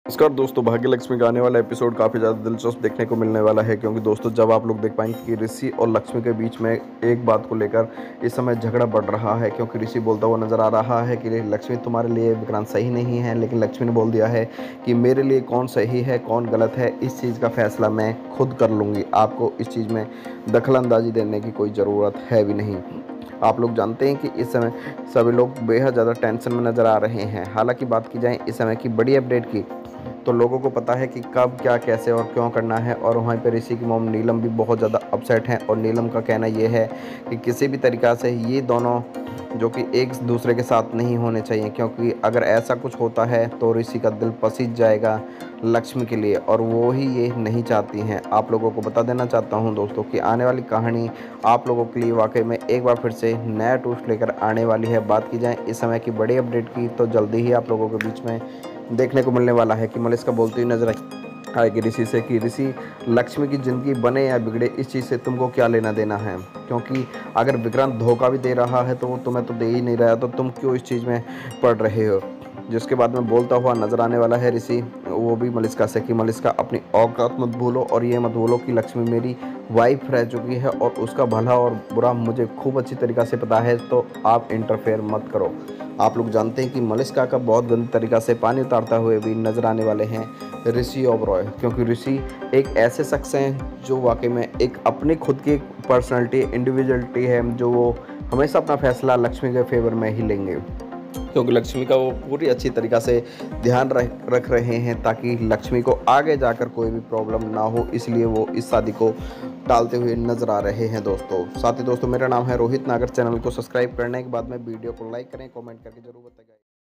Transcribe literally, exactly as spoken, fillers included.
नमस्कार दोस्तों, भाग्य लक्ष्मी का आने वाला एपिसोड काफ़ी ज़्यादा दिलचस्प देखने को मिलने वाला है, क्योंकि दोस्तों जब आप लोग देख पाएंगे कि ऋषि और लक्ष्मी के बीच में एक बात को लेकर इस समय झगड़ा बढ़ रहा है। क्योंकि ऋषि बोलता हुआ नजर आ रहा है कि लक्ष्मी तुम्हारे लिए विक्रांत सही नहीं है, लेकिन लक्ष्मी ने बोल दिया है कि मेरे लिए कौन सही है कौन गलत है इस चीज़ का फैसला मैं खुद कर लूँगी, आपको इस चीज़ में दखलंदाजी देने की कोई ज़रूरत है भी नहीं। आप लोग जानते हैं कि इस समय सभी लोग बेहद ज़्यादा टेंशन में नज़र आ रहे हैं। हालांकि बात की जाए इस समय की बड़ी अपडेट की, तो लोगों को पता है कि कब क्या कैसे और क्यों करना है। और वहीं पे ऋषि की मॉम नीलम भी बहुत ज़्यादा अपसेट हैं, और नीलम का कहना ये है कि किसी भी तरीक़ा से ये दोनों जो कि एक दूसरे के साथ नहीं होने चाहिए, क्योंकि अगर ऐसा कुछ होता है तो ऋषि का दिल पसीज जाएगा लक्ष्मी के लिए, और वो ही ये नहीं चाहती हैं। आप लोगों को बता देना चाहता हूं दोस्तों कि आने वाली कहानी आप लोगों के लिए वाकई में एक बार फिर से नया ट्विस्ट लेकर आने वाली है। बात की जाए इस समय की बड़ी अपडेट की, तो जल्दी ही आप लोगों के बीच में देखने को मिलने वाला है कि मलिष्का बोलती हुई नजर आएगी ऋषि से कि ऋषि, लक्ष्मी की ज़िंदगी बने या बिगड़े इस चीज़ से तुमको क्या लेना देना है, क्योंकि अगर विक्रांत धोखा भी दे रहा है तो वो तुम्हें तो दे ही नहीं रहा है, तो तुम क्यों इस चीज़ में पड़ रहे हो। जिसके बाद में बोलता हुआ नजर आने वाला है ऋषि, वो भी मलिष्का से कि मलिष्का अपनी औकात मत भूलो, और ये मत भूलो कि लक्ष्मी मेरी वाइफ रह चुकी है और उसका भला और बुरा मुझे खूब अच्छी तरीक़ा से पता है, तो आप इंटरफेयर मत करो। आप लोग जानते हैं कि मलिष्का का बहुत गंदी तरीक़ा से पानी उतारता हुए भी नज़र आने वाले हैं ऋषि ओबरॉय, क्योंकि ऋषि एक ऐसे शख्स हैं जो वाकई में एक अपनी खुद की पर्सनैलिटी इंडिविजुअलिटी है, जो वो हमेशा अपना फैसला लक्ष्मी के फेवर में ही लेंगे, क्योंकि लक्ष्मी का वो पूरी अच्छी तरीक़ा से ध्यान रख रख रहे हैं ताकि लक्ष्मी को आगे जाकर कोई भी प्रॉब्लम ना हो, इसलिए वो इस शादी को टालते हुए नजर आ रहे हैं दोस्तों। साथ ही दोस्तों, मेरा नाम है रोहित नागर। चैनल को सब्सक्राइब करने के बाद में वीडियो को लाइक करें, कमेंट करके जरूर बताएं।